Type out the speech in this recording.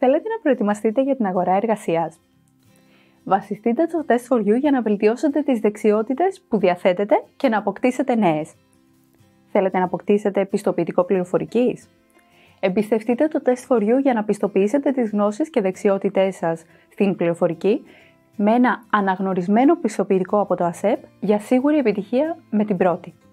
Θέλετε να προετοιμαστείτε για την αγορά εργασίας? Βασιστείτε στο τεστ for you για να βελτιώσετε τις δεξιότητες που διαθέτετε και να αποκτήσετε νέες. Θέλετε να αποκτήσετε πιστοποιητικό πληροφορικής? Εμπιστευτείτε το τεστ for you για να πιστοποιήσετε τις γνώσεις και δεξιότητές σας στην πληροφορική με ένα αναγνωρισμένο πιστοποιητικό από το ΑΣΕΠ για σίγουρη επιτυχία με την πρώτη.